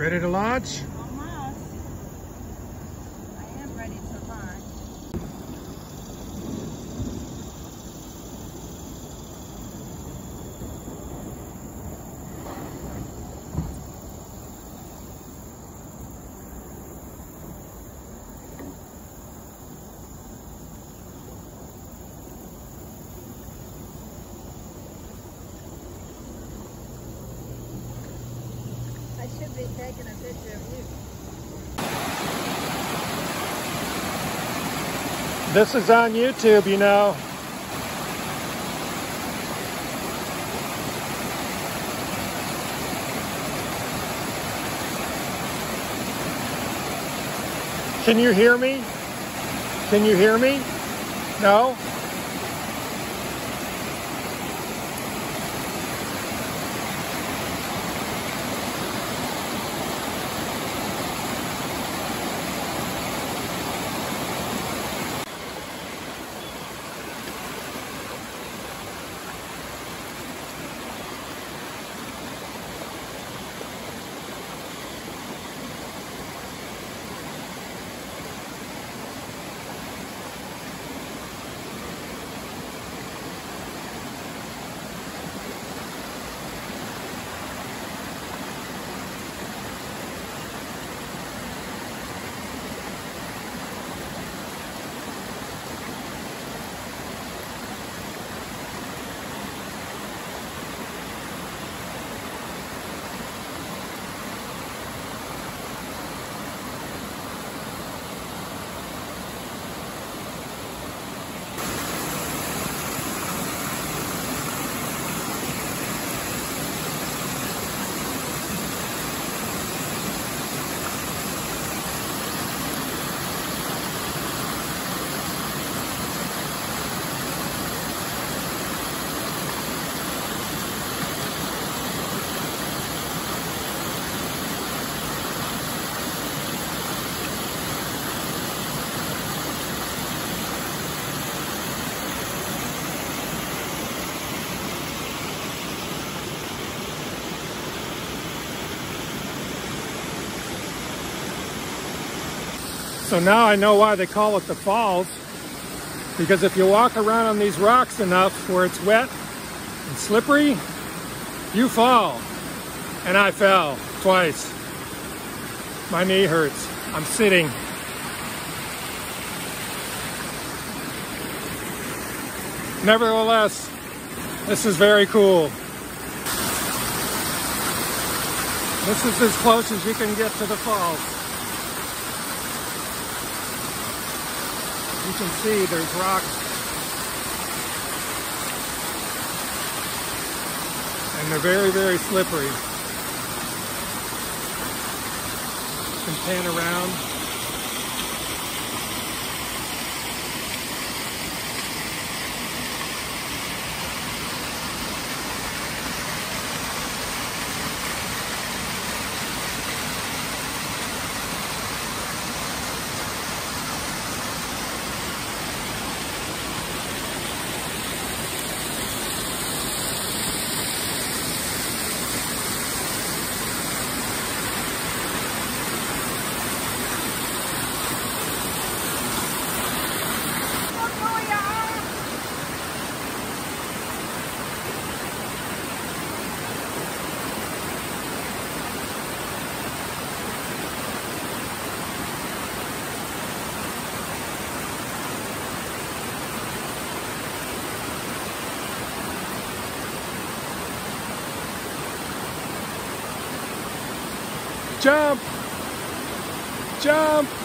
Ready to launch? Almost. I am ready to launch. I should be taking a picture of you. This is on YouTube, you know. Can you hear me? Can you hear me? No? So now I know why they call it the falls, because if you walk around on these rocks enough where it's wet and slippery, you fall. And I fell twice. My knee hurts. I'm sitting. Nevertheless, this is very cool. This is as close as you can get to the falls. You can see there's rocks. And they're very, very slippery. You can pan around. Jump! Jump!